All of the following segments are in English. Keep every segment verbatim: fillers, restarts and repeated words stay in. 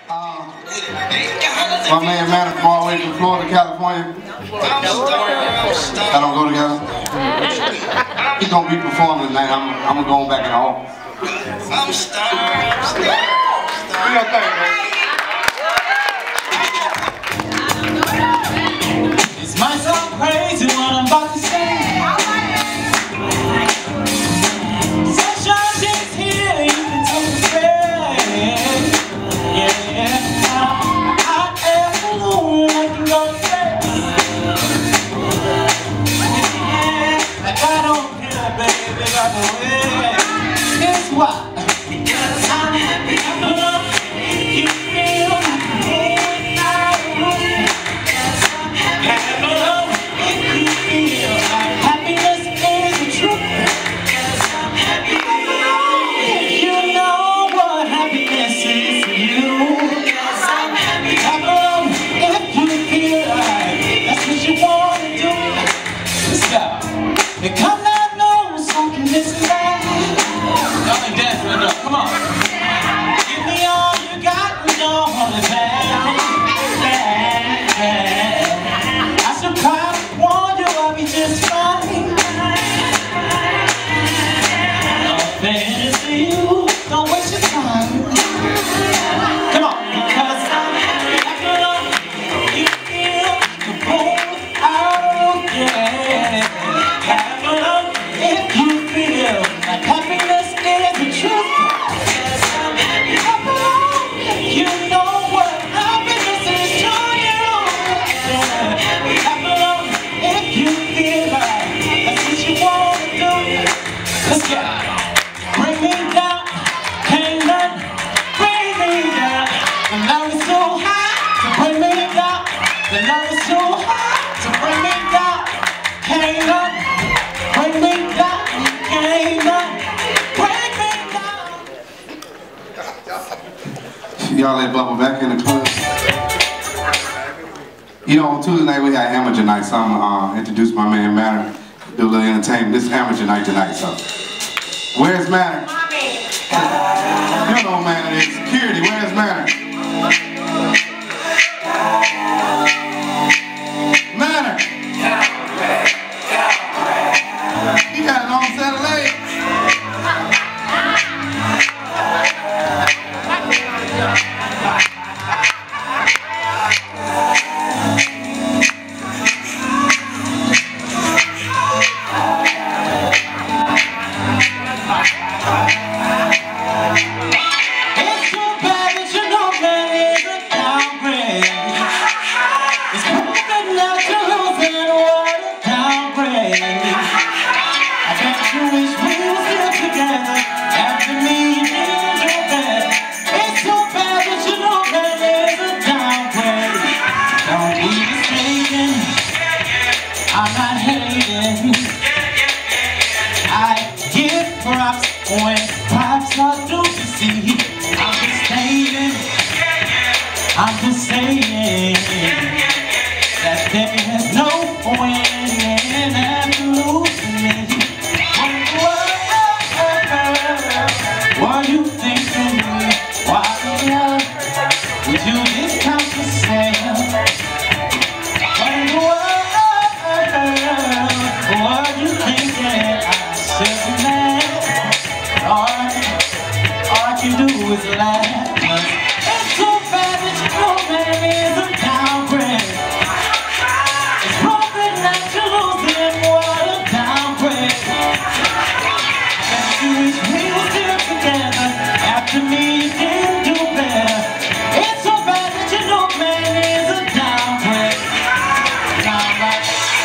Uh, my man Manny from all the way from Florida, California. I don't go together. He's gonna be performing tonight. I'm, I'm going back in the hall. I'm starved. Do your thing, man. This might sound crazy what I'm about to say. Sunshine is here, you can take a break. Yeah, I am alone, I can go to bed. Yeah, like I don't care, baby, by the way. Guess what? Because I'm happy, I'm alone. You feel like going out of the room. Because I'm happy, I'm alone. If you feel like happiness is the truth. Because I'm happy, I'm alone. If you know what happiness is to you. Because I'm happy, I'm alone. If you feel like that's what you want to do. Let's go. You come down, know something this and that. Y'all ain't dancing enough. Come on. Give me all you got and don't hold it back. I should probably warn you I'll be just fine. No offense to you, don't waste your time. Come on, because I'm happy, I'm alone. You feel the both out, yeah. I'm alone if you feel like happiness is the truth. Because I'm happy, I'm alone. You know what happiness is to you. Yeah. I'm alone if you feel like that's what you want to do. Let's go. Bring me down, can't none bring me down. The love is so high, so bring me down. The love is so high, so bring me down. Can't none bring me down. Can't none bring me down. Y'all let Bubba back in the club. You know, on Tuesday night we had amateur night, so I'm gonna uh, introduce my man Manny, do a little entertainment. This is amateur night tonight, so. Where's Manny? You know Manny is. Security, where's Manny? Manny! He got a long set of legs. It's so bad that you know that it's a downgrade. It's proven that you're losing, what a downgrade. I bet you wish we were still together. After me, you didn't do that. It's so bad that you know that it's a downgrade. Don't be mistaken, I'm not hating. I give props when props are due to see. I'm just saying, I'm just saying that there's no winning after losing me. What you thinking? Why the hell would you discount yourself? What in the world? What you thinking? I should be mad. All, all I can do is laugh. It's so bad that you know that it's a downgrade. It's broken that you're losing, what a downgrade. Bet you wish we were still together. After me, you didn't do better. It's so bad that you know, man, it's a downgrade. Downgrade.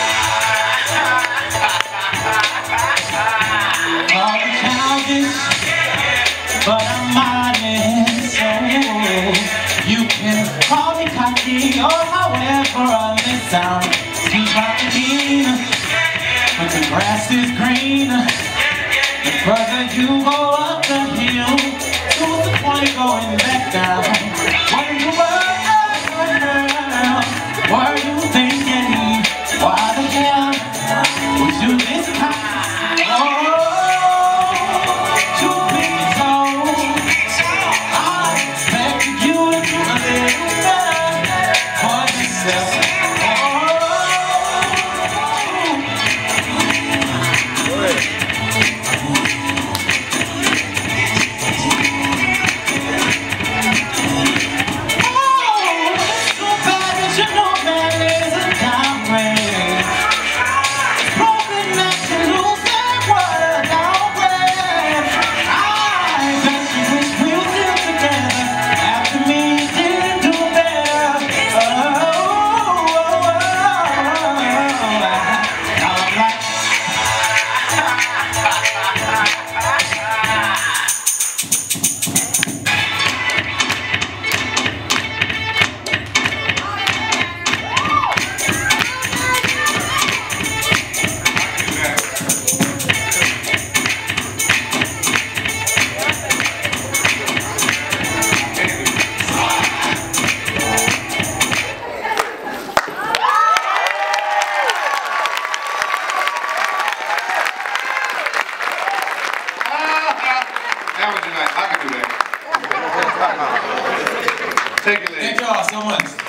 All the childish, but I'm honest, so you can call me cocky or however I may sound. Keep rocking mean, but the grass is green. The further you go up the hill, so what's the point of going back down? What in the world, girl, what are you thinking? Why the hell would you this time? Oh, truth be told, I expected you to do I can do that. Take it, ladies. Thank y'all so much.